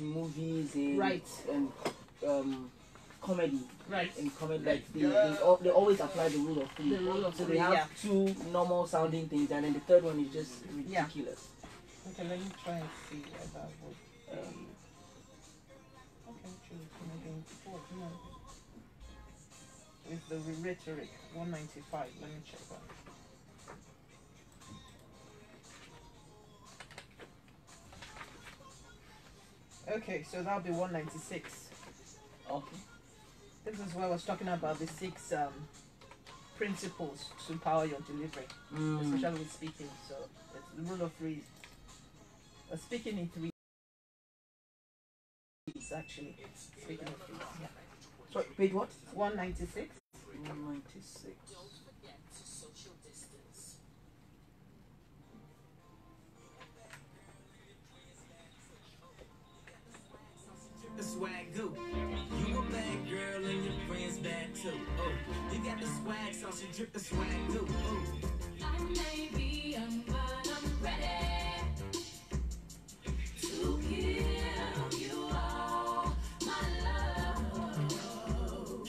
movies, in right, and comedy, right, in comedy, like they always apply the rule of three. The rule of so three, they have yeah. two normal sounding things, and then the third one is just Yeah. ridiculous. Okay, let me try and see about what. Okay, choose maybe four. No. With the rhetoric, 195. Let me check that. Okay, so that'll be 196. Okay. This is where I was talking about the 6 principles to power your delivery, especially with speaking. So it's the rule of 3. Speaking in 3s, actually. Speaking in 3s, yeah. Sorry, page what? 196. 196. The swag goo. You a bad girl and your friends bad too. Oh, you got the swag, so she drip the swag goo. Oh. I may be young, but I'm ready to give you all my love.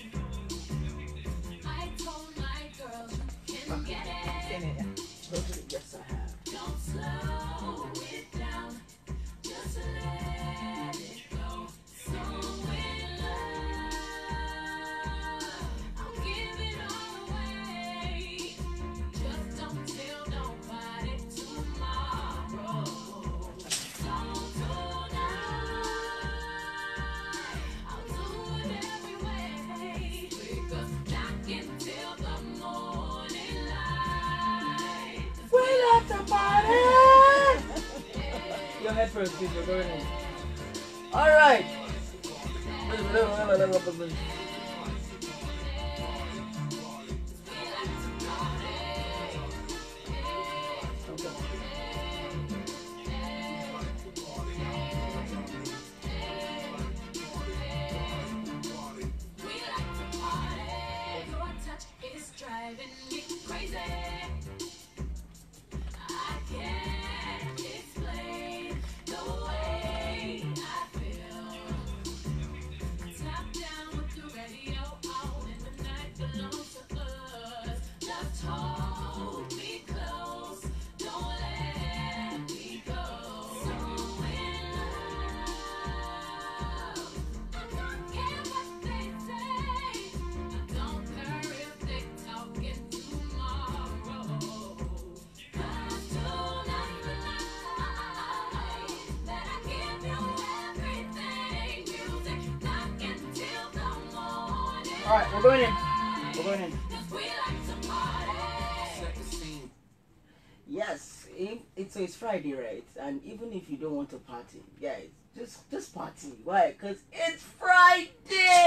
I told my girl you can get it. Yes, I have. Don't slow it down, just let it go. So in love, I'll give it all away. Just don't tell nobody tomorrow. So tonight, I'll do it every way. Because I can till the morning light. We like to party! Your head first, please. We're going in. All right. We like to party. Your touch is driving me crazy. I can't explain the way I feel. Tap down with the radio on, and the night belongs to us. Just hold me close, don't let me go. So in love, I don't care what they say. I don't care if they talking tomorrow. 'Cause tonight that I give you everything. Music knocking till the morning. All right, we're going in. We're going in. 'Cause we like to party. Set the scene. Yes, it's Friday, right? And even if you don't want to party, guys, just party. Why? Because it's Friday.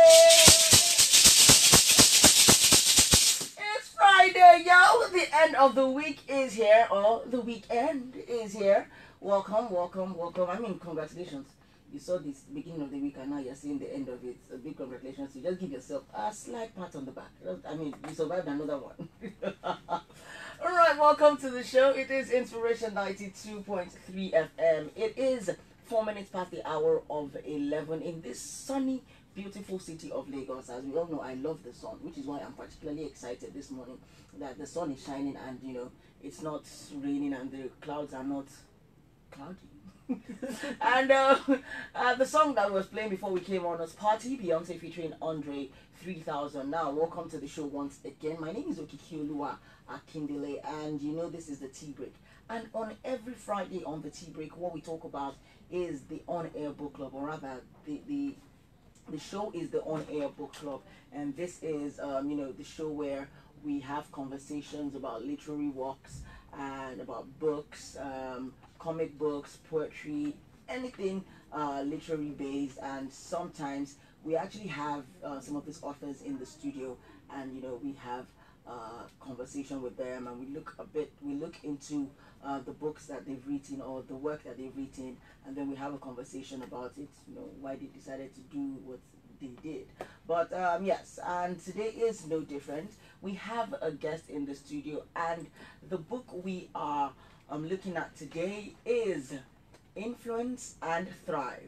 It's Friday, yo. The end of the week is here, or the weekend is here. Welcome, welcome, welcome. I mean, congratulations. You saw this beginning of the week, and now you're seeing the end of it. A big congratulations. You just give yourself a slight pat on the back. I mean, you survived another one. All right, welcome to the show. It is Inspiration 92.3 FM. It is 4 minutes past the hour of 11 in this sunny, beautiful city of Lagos. As we all know, I love the sun, which is why I'm particularly excited this morning that the sun is shining and, you know, it's not raining and the clouds are not cloudy. And the song that was playing before we came on was Party, Beyonce featuring Andre 3000. Now, welcome to the show once again. My name is Okike Oluwa Akindele, and you know this is the Tea Break. And on every Friday on the Tea Break, what we talk about is the on-air book club, or rather, the show is the on-air book club, and this is you know, the show where we have conversations about literary works and about books, comic books, poetry, anything literary based, and sometimes we actually have some of these authors in the studio, and you know, we have conversation with them, and we look into the books that they've written or the work that they've written, and then we have a conversation about it, you know, why they decided to do what they did. But yes, and today is no different. We have a guest in the studio, and the book we are looking at today is Influence and Thrive: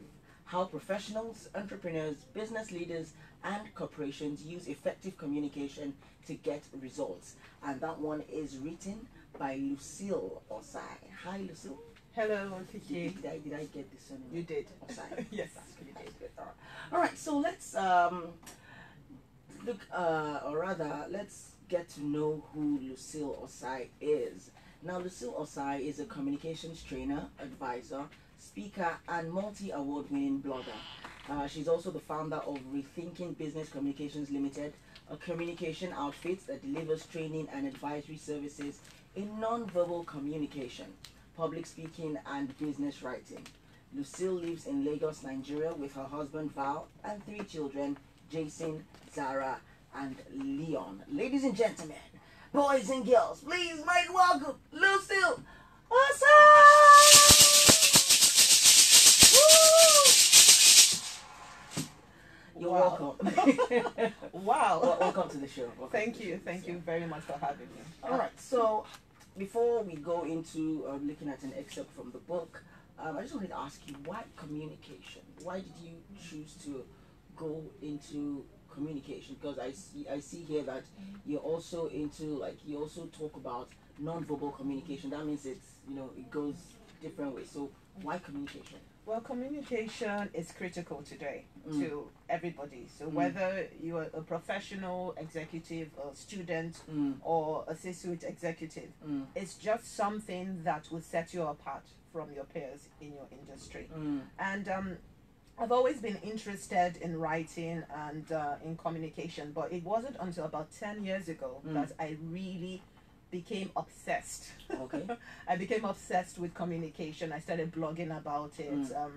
how professionals, entrepreneurs, business leaders, and corporations use effective communication to get results. And that one is written by Lucille Ossai. Hi, Lucille. Hello, Okike. Did I get this one? You did. Ossai. Yes, That's you good. did. All right, so let's look, or rather, let's get to know who Lucille Ossai is. Now, Lucille Ossai is a communications trainer, advisor, speaker, and multi-award winning blogger. She's also the founder of Rethinking Business Communications Limited, a communication outfit that delivers training and advisory services in non-verbal communication, public speaking, and business writing. Lucille lives in Lagos, Nigeria with her husband Val and 3 children, Jason, Zara, and Leon. Ladies and gentlemen, boys and girls, please make welcome Lucille Ossai! You're Wow. welcome. Wow. Welcome to the show. Welcome Thank to the you. show. Thank you very much for having me. All right, so before we go into looking at an excerpt from the book, I just wanted to ask you, why communication? Why did you choose to go into communication? Because I see here that you're also into, like, you also talk about non-verbal communication. That means it's, it goes different ways. So why communication? Well, communication is critical today to everybody. So whether you're a professional, executive, or student, or a C-suite executive, it's just something that will set you apart from your peers in your industry. And I've always been interested in writing and in communication, but it wasn't until about 10 years ago that I really became obsessed. Okay. I became obsessed with communication. I started blogging about it.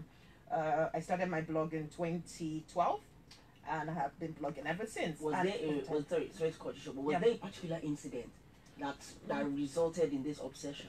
I started my blog in 2012, and I have been blogging ever since. Was And there sorry to cut you short, but was Yeah. there a particular incident that resulted in this obsession?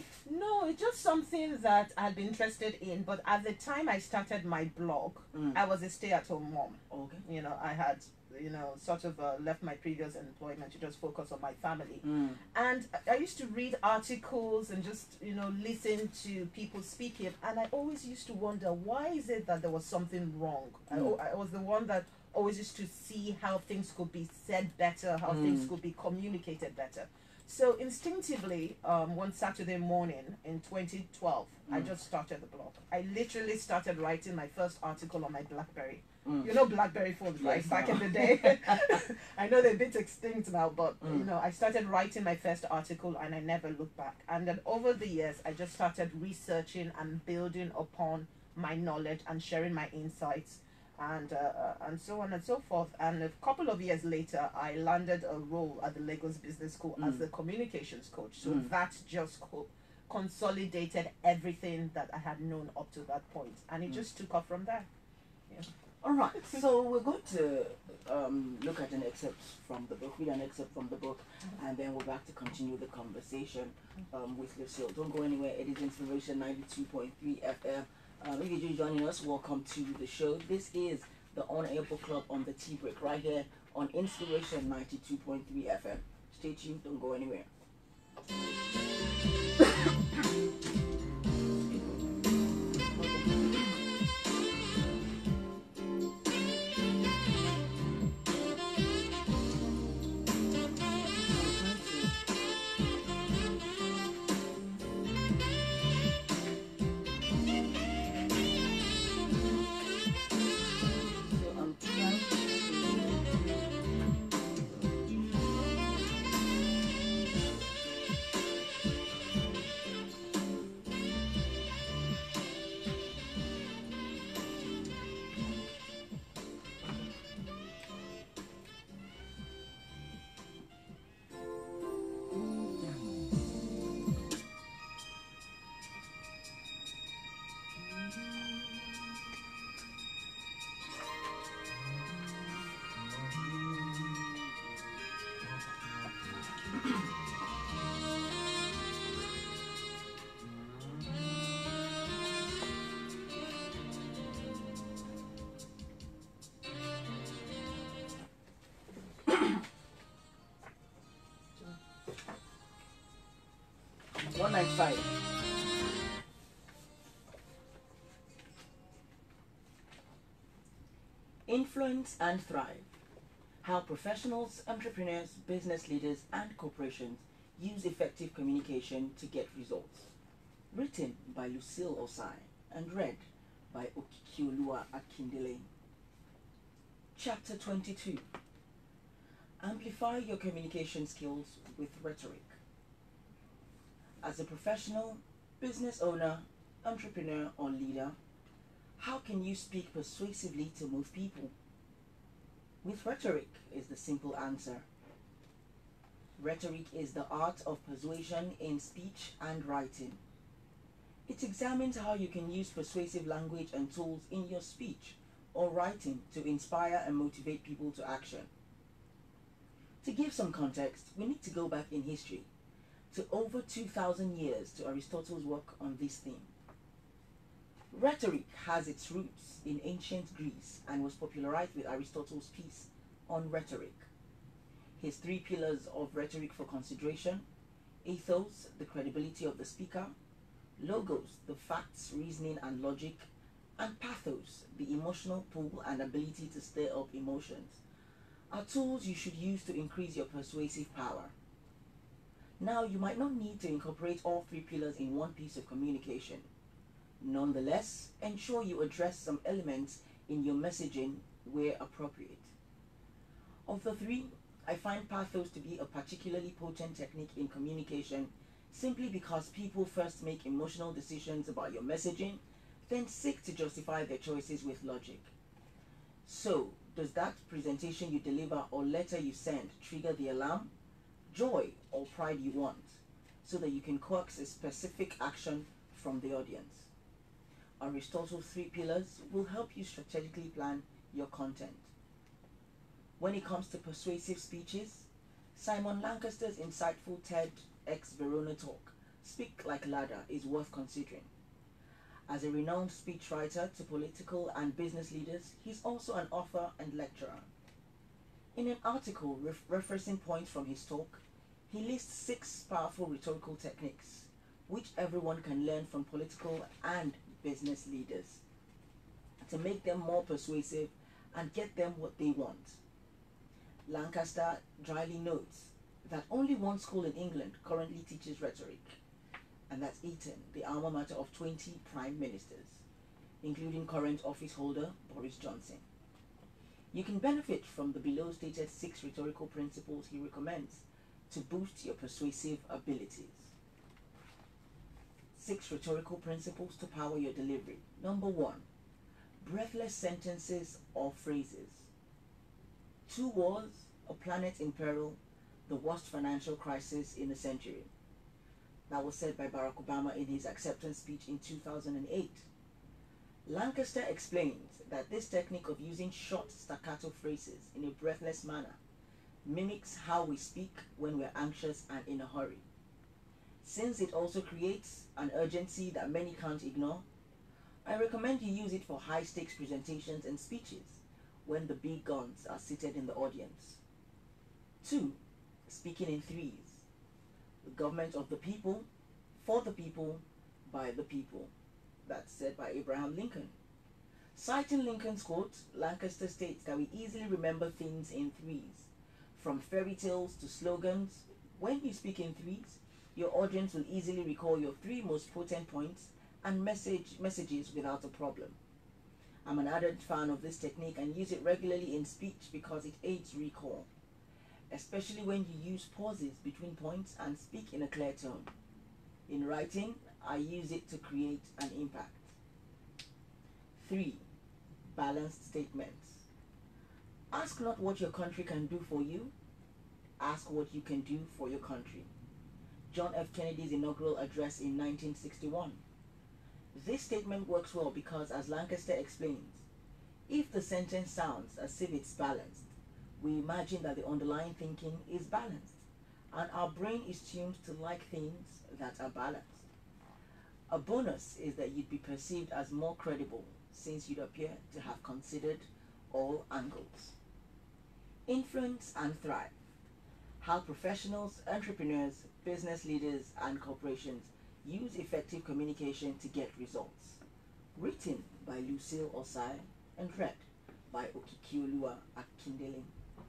No, it's just something that I'd been interested in. But at the time I started my blog, I was a stay-at-home mom. Okay. I had, sort of left my previous employment to just focus on my family. And I used to read articles and just, listen to people speaking. And I always used to wonder, why is it that there was something wrong? I was the one that always used to see how things could be said better, how things could be communicated better. So instinctively, one Saturday morning in 2012, I just started the blog. I literally started writing my first article on my BlackBerry. You know BlackBerry phones, right? Yes. Back in the day. I know they're a bit extinct now, but I started writing my first article and I never looked back. And then over the years, I just started researching and building upon my knowledge and sharing my insights and so on and so forth. And a couple of years later, I landed a role at the Lagos Business School as the communications coach. So that just consolidated everything that I had known up to that point, and it just took off from there. Yeah. All right, so we're going to look at an excerpt from the book, read an excerpt from the book, and then we're back to continue the conversation with Lucille. Don't go anywhere. It is Inspiration 92.3 FM. If you're just joining us, welcome to the show. This is the On Air Book Club on the Tea Break right here on Inspiration 92.3 FM. Stay tuned. Don't go anywhere. $195. Influence and Thrive: How Professionals, Entrepreneurs, Business Leaders, and Corporations Use Effective Communication to Get Results. Written by Lucille Ossai and read by Okike Oluwa Akindele. Chapter 22: Amplify your communication skills with rhetoric. As a professional, business owner, entrepreneur, or leader, how can you speak persuasively to move people? With rhetoric is the simple answer. Rhetoric is the art of persuasion in speech and writing. It examines how you can use persuasive language and tools in your speech or writing to inspire and motivate people to action. To give some context, we need to go back in history to over 2,000 years to Aristotle's work on this theme. Rhetoric has its roots in ancient Greece and was popularized with Aristotle's piece on rhetoric. His 3 pillars of rhetoric for consideration: ethos, the credibility of the speaker; logos, the facts, reasoning, and logic; and pathos, the emotional pull and ability to stir up emotions, are tools you should use to increase your persuasive power. Now, you might not need to incorporate all 3 pillars in one piece of communication. Nonetheless, ensure you address some elements in your messaging where appropriate. Of the 3, I find pathos to be a particularly potent technique in communication simply because people first make emotional decisions about your messaging, then seek to justify their choices with logic. So, does that presentation you deliver or letter you send trigger the alarm, joy, or pride you want, so that you can coax a specific action from the audience? Aristotle's 3 pillars will help you strategically plan your content. When it comes to persuasive speeches, Simon Lancaster's insightful TEDx Verona talk, "Speak Like Ladder," is worth considering. As a renowned speechwriter to political and business leaders, he's also an author and lecturer. In an article referencing points from his talk, he lists 6 powerful rhetorical techniques, which everyone can learn from political and business leaders, to make them more persuasive and get them what they want. Lancaster dryly notes that only one school in England currently teaches rhetoric, and that's Eton, the alma mater of 20 prime ministers, including current office holder Boris Johnson. You can benefit from the below stated 6 rhetorical principles he recommends to boost your persuasive abilities. 6 rhetorical principles to power your delivery. Number 1, breathless sentences or phrases. 2 wars, a planet in peril, the worst financial crisis in a century. That was said by Barack Obama in his acceptance speech in 2008. Lancaster explains that this technique of using short staccato phrases in a breathless manner mimics how we speak when we're anxious and in a hurry. Since it also creates an urgency that many can't ignore, I recommend you use it for high-stakes presentations and speeches when the big guns are seated in the audience. 2, speaking in 3s. The government of the people, for the people, by the people. That's said by Abraham Lincoln. Citing Lincoln's quote, Lancaster states that we easily remember things in 3s. From fairy tales to slogans, when you speak in 3s, your audience will easily recall your 3 most potent points and messages without a problem. I'm an ardent fan of this technique and use it regularly in speech because it aids recall, especially when you use pauses between points and speak in a clear tone. In writing, I use it to create an impact. 3, balanced statements. Ask not what your country can do for you, ask what you can do for your country. John F. Kennedy's inaugural address in 1961. This statement works well because, as Lancaster explains, if the sentence sounds as if it's balanced, we imagine that the underlying thinking is balanced, and our brain is tuned to like things that are balanced. A bonus is that you'd be perceived as more credible since you'd appear to have considered all angles. Influence and Thrive: How Professionals, Entrepreneurs, Business Leaders, and Corporations Use Effective Communication to Get Results. Written by Lucille Ossai and read by Okike Oluwa Akindele.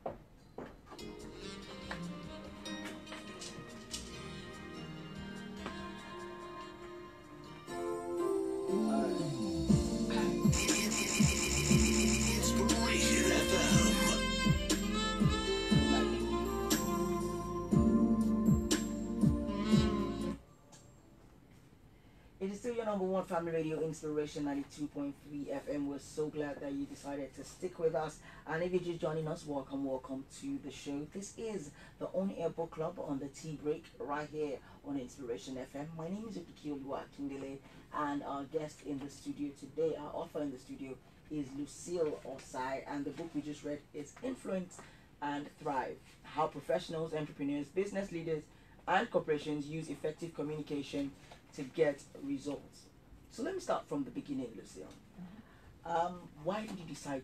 It is still your number one family radio, Inspiration 92.3 FM. We're so glad that you decided to stick with us. And if you're just joining us, welcome to the show. This is the On Air Book Club on the tea break right here on Inspiration FM. My name is Okike Oluwa Akindele, and our guest in the studio today, our author in the studio, is Lucille Ossai. And the book we just read is Influence and Thrive: How Professionals, Entrepreneurs, Business Leaders, and Corporations Use Effective Communication to Get Results. So let me start from the beginning, Lucille. Why did you decide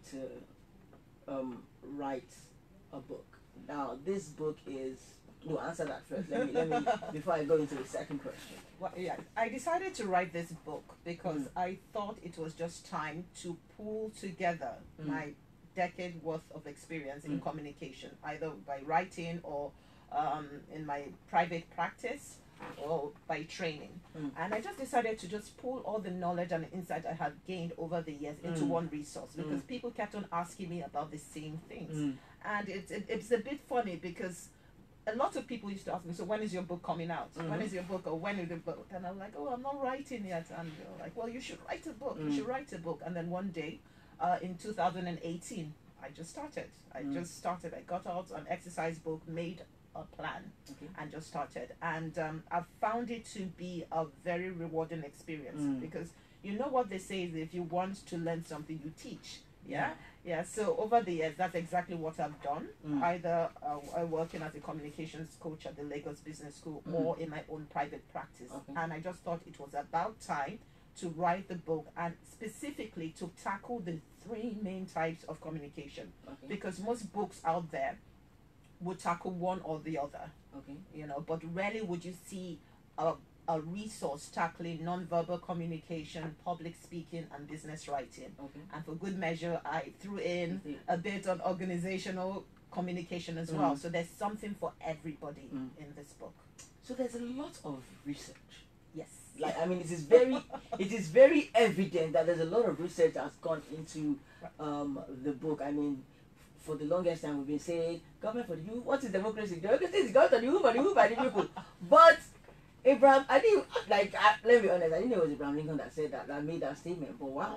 to write a book? Now, this book is... No, answer that first. Let me before I go into the second question. Well, yeah, I decided to write this book because I thought it was just time to pull together my decade worth of experience in communication, either by writing or in my private practice or by training. And I just decided to just pull all the knowledge and insight I had gained over the years into one resource, because people kept on asking me about the same things. And it's a bit funny because a lot of people used to ask me, so when is your book coming out? When is your book, or when is the book? And I'm like, oh, I'm not writing yet. And they're like, well, you should write a book. You should write a book. And then one day in 2018, I just started. I got out an exercise book, made a plan, and just started. And I've found it to be a very rewarding experience, because you know what they say is, if you want to learn something, you teach. Yeah. So over the years, that's exactly what I've done. Either working as a communications coach at the Lagos Business School or in my own private practice. And I just thought it was about time to write the book, and specifically to tackle the three main types of communication. Because most books out there would tackle one or the other. You know, but rarely would you see a resource tackling non-verbal communication, public speaking, and business writing. And for good measure, I threw in a bit on organizational communication as well. So there's something for everybody in this book. So there's a lot of research. Yes. Like, I mean, it is very evident that there's a lot of research that's gone into the book. I mean, for the longest time we've been saying, government for the youth. What is democracy? Democracy is government for the youth, by the youth, by the people. But Abraham, let me be honest, I didn't know it was Abraham Lincoln that said that made that statement. But wow,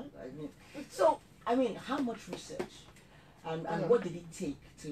I mean, how much research and what did it take to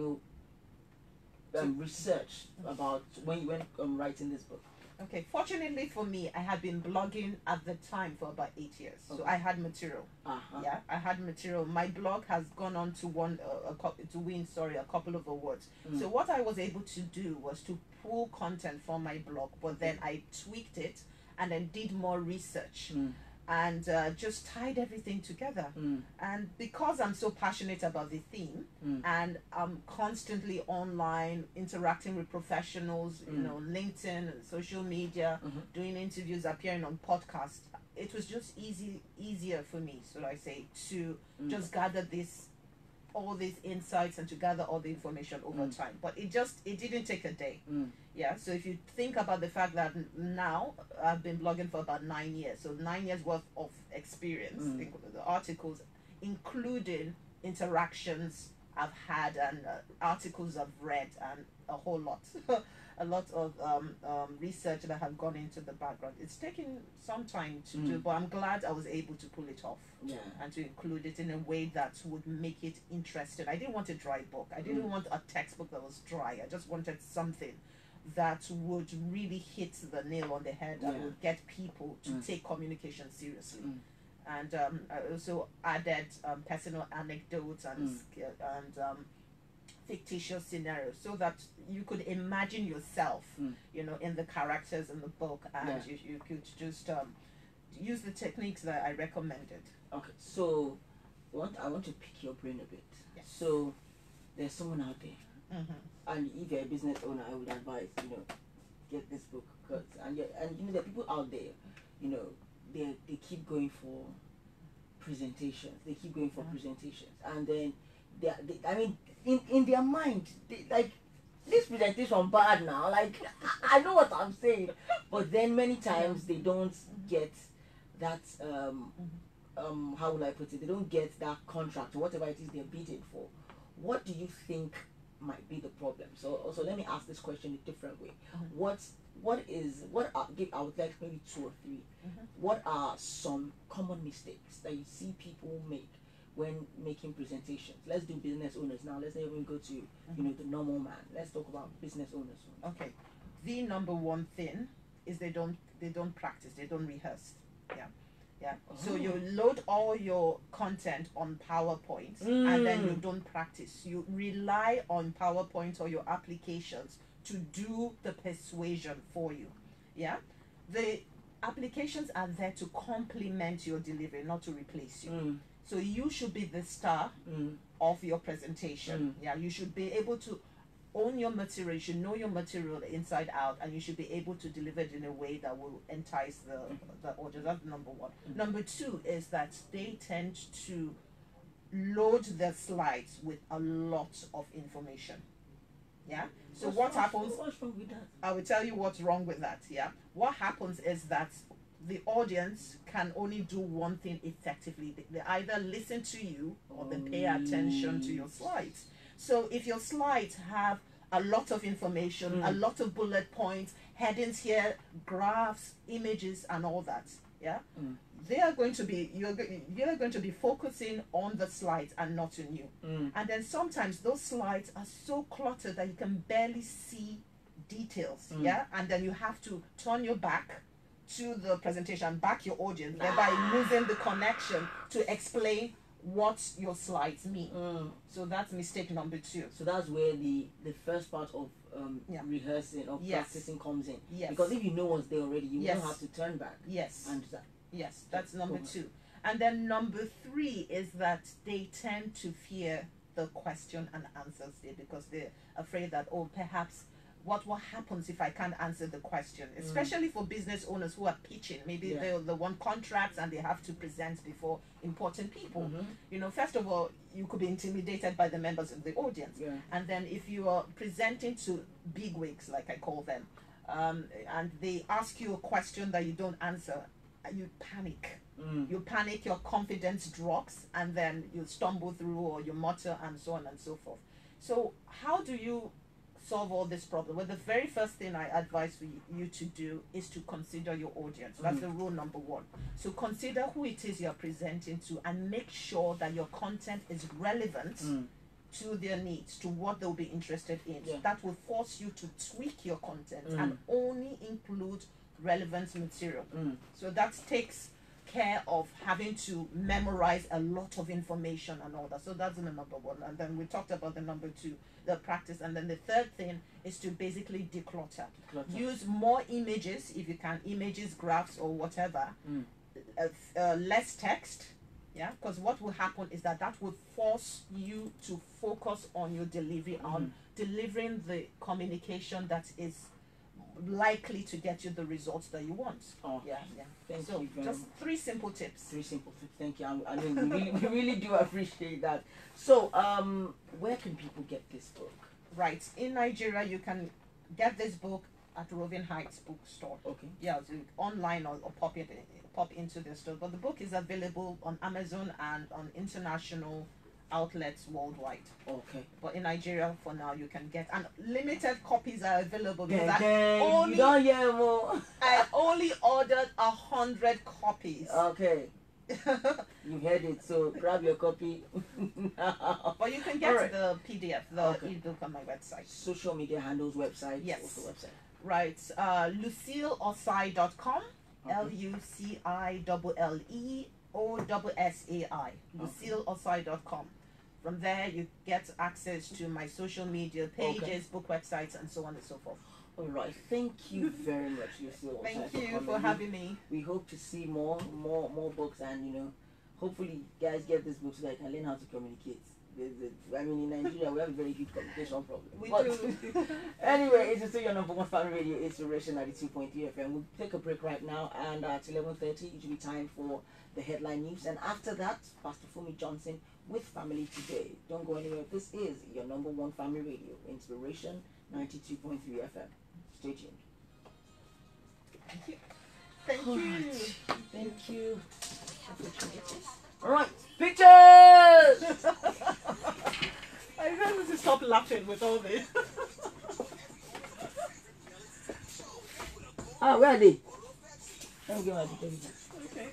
research about when you went writing this book? Okay, fortunately for me, I had been blogging at the time for about 8 years, so I had material. Yeah, I had material. My blog has gone on to win a couple of awards. So what I was able to do was to pull content from my blog, but then I tweaked it and then did more research and just tied everything together. And because I'm so passionate about the theme and I'm constantly online interacting with professionals, you know, LinkedIn, social media, doing interviews, appearing on podcasts, it was just easier for me, so I say, to just gather all these insights and to gather all the information over time. But it didn't take a day. Yeah, so if you think about the fact that now I've been blogging for about 9 years, so 9 years worth of experience, the articles, including interactions I've had and articles I've read, and a whole lot, a lot of research that have gone into the background. It's taken some time to do, but I'm glad I was able to pull it off and to include it in a way that would make it interesting. I didn't want a dry book. I didn't want a textbook that was dry. I just wanted something that would really hit the nail on the head and would get people to take communication seriously. And I also added personal anecdotes and fictitious scenarios, so that you could imagine yourself, you know, in the characters in the book, and you could just use the techniques that I recommended. Okay, so I want to pick your brain a bit. Yes. So there's someone out there, and if you're a business owner, I would advise, you know, get this book, and you know, there are people out there, you know, they keep going for presentations. They keep going for presentations, and then I mean, in their mind, like, this presentation bad now. Like, I know what I'm saying, but then many times they don't get that. How will I put it? They don't get that contract or whatever it is they're bidding for. What do you think might be the problem? So also let me ask this question a different way. What I would like maybe 2 or 3. What are some common mistakes that you see people make when making presentations? Let's do business owners now. Let's not even go to the normal man. Let's talk about business owners. Okay, the number one thing is they don't practice, they don't rehearse. Yeah. So you load all your content on PowerPoint and then you don't practice. You rely on PowerPoint or your applications to do the persuasion for you. Yeah. The applications are there to complement your delivery, not to replace you. So you should be the star of your presentation. Yeah. You should be able to own your material, you should know your material inside out, and you should be able to deliver it in a way that will entice the audience. That's number one. Number 2 is that they tend to load the slides with a lot of information. Yeah. So what happens? What's wrong with that? I will tell you what's wrong with that. Yeah. What happens is that the audience can only do one thing effectively. They either listen to you or they pay attention to your slides. So if your slides have a lot of information, a lot of bullet points, headings here, graphs, images, and all that, yeah, they are going to be you're going to be focusing on the slides and not on you. And then sometimes those slides are so cluttered that you can barely see details. Yeah, and then you have to turn your back to the presentation, back your audience, thereby losing the connection to explain what your slides mean. So that's mistake number 2. So that's where the first part of rehearsing or practicing comes in. Because if you know what's there already, you don't have to turn back. And That's number 2. And then number 3 is that they tend to fear the question and answer stage because they're afraid that, oh, perhaps what happens if I can't answer the question, especially for business owners who are pitching. Maybe they want contracts and they have to present before important people. You know, first of all, you could be intimidated by the members of the audience. And then if you are presenting to bigwigs, like I call them, and they ask you a question that you don't answer, you panic. You panic, your confidence drops, and then you stumble through or you mutter and so on and so forth. So how do you solve all this problem? Well, the very first thing I advise for you to do is to consider your audience. That's the rule number 1. So consider who it is you're presenting to and make sure that your content is relevant to their needs, to what they'll be interested in. That will force you to tweak your content and only include relevant material. So that takes care of having to memorize a lot of information and all that. So that's the number 1. And then we talked about the number 2, the practice. And then the third thing is to basically declutter. Use more images if you can, images, graphs, or whatever. Less text. Yeah, because what will happen is that will force you to focus on your delivery, on delivering the communication that is likely to get you the results that you want. Thank so you very just much. 3 simple tips. 3 simple tips. Thank you. I mean, we really do appreciate that. So where can people get this book? Right, in Nigeria you can get this book at Roving Heights bookstore. So online or pop into the store, but the book is available on Amazon and on international outlets worldwide. But in Nigeria for now you can get, and limited copies are available because I only ordered 100 copies. You heard it, so grab your copy now. But you can get the PDF, the ebook on my website. Social media handles, website. What's the website? Right, lucilleossai.com, LucilleOssai, lucilleossai.com. From there, you get access to my social media pages, book websites, and so on and so forth. All right. Thank you very much, Lucille. Thank you for having me. We hope to see more books, and hopefully, guys get this book so that I can learn how to communicate I mean, in Nigeria, we have a very huge communication problem. We But do. anyway, it's still your number one family radio, Inspiration 92.3 FM. We'll take a break right now, and at 11:30, it will be time for the headline news. And after that, Pastor Fumi Johnson with Family Today. Don't go anywhere. This is your number one family radio, Inspiration 92.3 FM. Stay tuned. Thank you. Thank All you. right. Thank you. All right, pictures! I have to stop laughing with all this. Ah, where are they? Let me get my picture. Okay.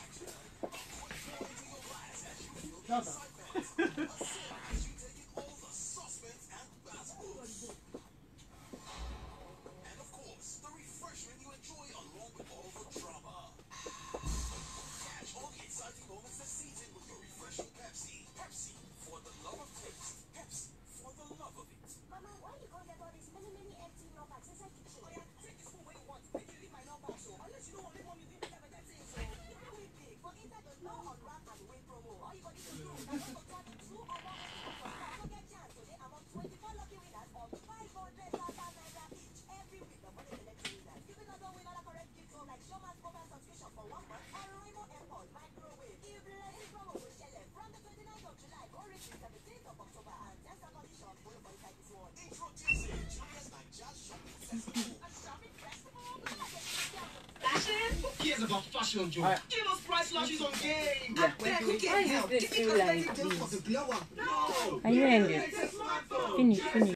Who cares about fashion, Joe? Alright. Give us price slashes on game. Yeah. Who Why is this still like this? No. Are you ended? It's a smartphone. Finish.